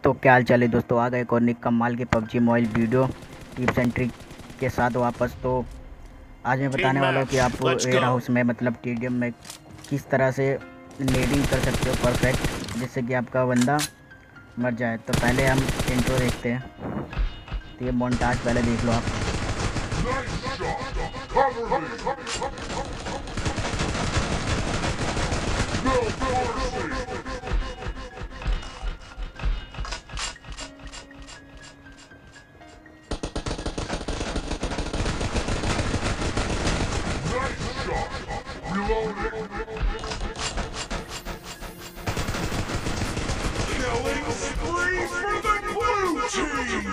तो क्या हाल चाल है दोस्तों, आ गए एक और नई कमाल के PUBG mobile video tips and trick के साथ वापस। तो आज मैं बताने वाला हूँ कि आप वेयर हाउस में मतलब टीडीएम में किस तरह से नेडिंग कर सकते हो परफेक्ट, जिससे कि आपका बंदा मर जाए। तो पहले हम इंट्रो देखते हैं। तो ये मोन्टाज पहले देख लो आप। Killing spree for the blue team!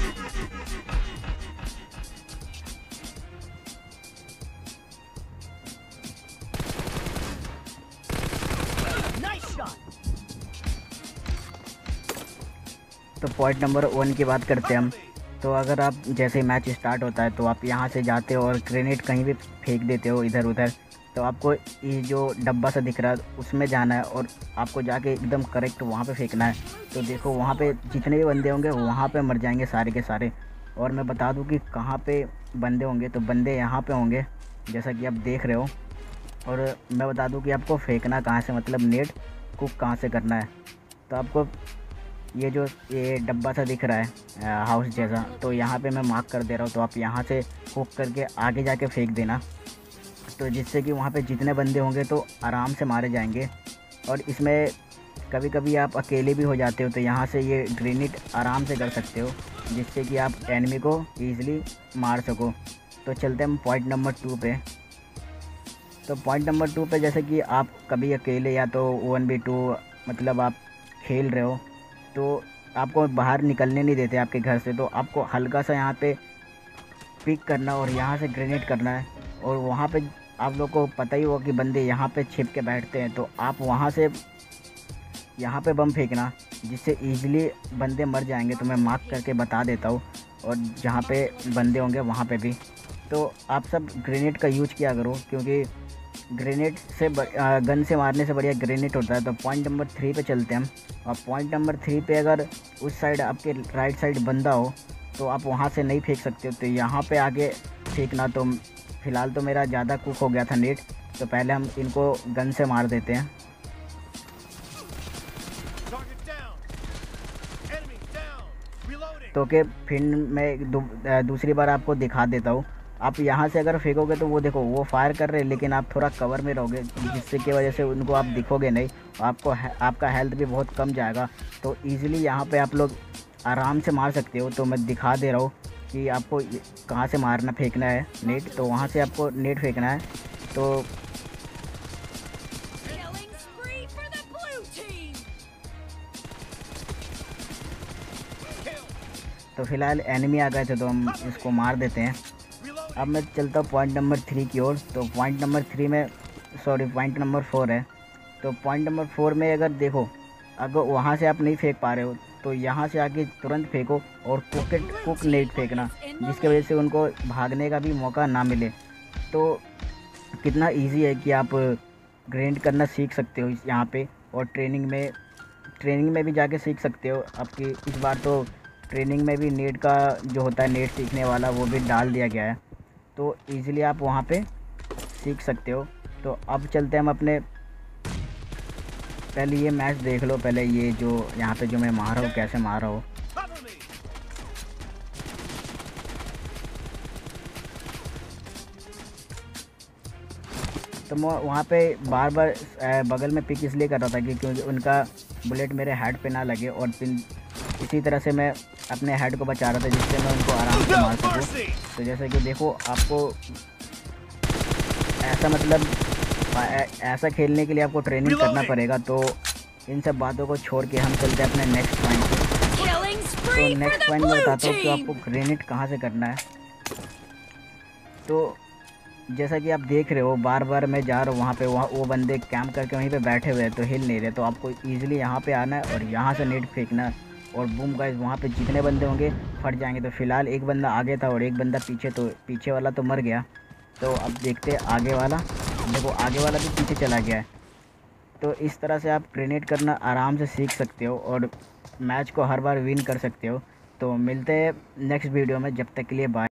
तो पॉइंट नंबर 1 की बात करते हैं हम। तो अगर आप जैसे मैच स्टार्ट होता है तो आप यहाँ से जाते हो और ग्रेनेड कहीं भी फेंक देते हो इधर उधर, तो आपको ये जो डब्बा सा दिख रहा है उसमें जाना है और आपको जाके एकदम करेक्ट वहाँ पे फेंकना है। तो देखो वहाँ पे जितने भी बंदे होंगे वहाँ पे मर जाएंगे सारे के सारे। और मैं बता दूँ कि कहाँ पे बंदे होंगे, तो बंदे यहाँ पे होंगे जैसा कि आप देख रहे हो। और मैं बता दूँ कि आपको फेंकना कहाँ से, मतलब नेट कुक कहाँ से करना है। तो आपको ये डब्बा सा दिख रहा है हाउस जैसा, तो यहाँ पे मैं मार्क कर दे रहा हूँ। तो आप यहाँ से हुक करके आगे जाके फेंक देना, तो जिससे कि वहाँ पे जितने बंदे होंगे तो आराम से मारे जाएंगे। और इसमें कभी कभी आप अकेले भी हो जाते हो, तो यहाँ से ये ग्रेनेड आराम से कर सकते हो, जिससे कि आप एनिमी को ईज़िली मार सको। तो चलते हैं हम पॉइंट नंबर 2 पे। तो पॉइंट नंबर 2 पे जैसे कि आप कभी अकेले या तो 1v2 मतलब आप खेल रहे हो, तो आपको बाहर निकलने नहीं देते आपके घर से, तो आपको हल्का सा यहाँ पे पिक करना और यहाँ से ग्रेनेड करना है। और वहाँ पे आप लोग को पता ही होगा कि बंदे यहाँ पे छिप के बैठते हैं, तो आप वहाँ से यहाँ पे बम फेंकना, जिससे ईज़िली बंदे मर जाएंगे। तो मैं मार्क करके बता देता हूँ, और जहाँ पे बंदे होंगे वहाँ पे भी। तो आप सब ग्रेनेड का यूज किया करो, क्योंकि ग्रेनेड से गन से मारने से बढ़िया ग्रेनेड होता है। तो पॉइंट नंबर 3 पे चलते हैं हम। और पॉइंट नंबर 3 पे अगर उस साइड आपके राइट साइड बंदा हो तो आप वहाँ से नहीं फेंक सकते हो, तो यहाँ पे आगे फेंकना। तो फ़िलहाल तो मेरा ज़्यादा कुक हो गया था नेट, तो पहले हम इनको गन से मार देते हैं। तो कि फिर मैं दूसरी बार आपको दिखा देता हूँ। आप यहाँ से अगर फेंकोगे तो वो देखो वो फायर कर रहे हैं, लेकिन आप थोड़ा कवर में रहोगे, जिससे की वजह से उनको आप दिखोगे नहीं, आपका हेल्थ भी बहुत कम जाएगा। तो ईज़िली यहाँ पे आप लोग आराम से मार सकते हो। तो मैं दिखा दे रहा हूँ कि आपको कहाँ से मारना फेंकना है नेट। तो वहाँ से आपको नेट फेंकना है। तो फ़िलहाल एनिमी आ गए थे तो हम इसको मार देते हैं। अब मैं चलता हूँ पॉइंट नंबर 3 की ओर। तो पॉइंट नंबर 3 में पॉइंट नंबर 4 है। तो पॉइंट नंबर 4 में अगर देखो, अगर वहाँ से आप नहीं फेंक पा रहे हो तो यहाँ से आके तुरंत फेंको और कुक नेट फेंकना, जिसकी वजह से उनको भागने का भी मौका ना मिले। तो कितना इजी है कि आप ग्रेनेड करना सीख सकते हो यहाँ पे। और ट्रेनिंग में भी जाके सीख सकते हो। आपकी इस बार तो ट्रेनिंग में भी नेट का जो होता है नेट सीखने वाला, वो भी डाल दिया गया है, तो ईज़िली आप वहाँ पे सीख सकते हो। तो अब चलते हैं हम अपने, पहले ये मैच देख लो, पहले ये जो यहाँ पे जो मैं मार रहा हूँ कैसे मार रहा हूँ। तो मैं वहाँ पे बार बार बगल में पिक इसलिए कर रहा था कि क्योंकि उनका बुलेट मेरे हेड पे ना लगे, और इसी तरह से मैं अपने हेड को बचा रहा था, जिससे मैं उनको आराम से मार सकूँ। तो जैसे कि देखो, आपको ऐसा मतलब ऐसा खेलने के लिए आपको ट्रेनिंग करना पड़ेगा। तो इन सब बातों को छोड़ के हम चलते हैं अपने नेक्स्ट पॉइंट पे। तो नेक्स्ट पॉइंट में बताता हूँ कि आपको ग्रेनेड कहाँ से करना है। तो जैसा कि आप देख रहे हो, बार बार मैं जा रहा हूँ वहाँ पे, वो बंदे कैंप करके वहीं पे बैठे हुए हैं, तो हिल नहीं रहे। तो आपको ईज़िली यहाँ पे आना है और यहाँ से नेट फेंकना है, और बूम गाइस वहाँ पे जितने बंदे होंगे फट जाएंगे। तो फ़िलहाल एक बंदा आगे था और एक बंदा पीछे, तो पीछे वाला तो मर गया। तो अब देखते हैं आगे वाला। देखो आगे वाला भी पीछे चला गया है। तो इस तरह से आप ग्रेनेड करना आराम से सीख सकते हो। और मैच को हर बार विन कर सकते हो। तो मिलते हैं नेक्स्ट वीडियो में, जब तक के लिए बाय।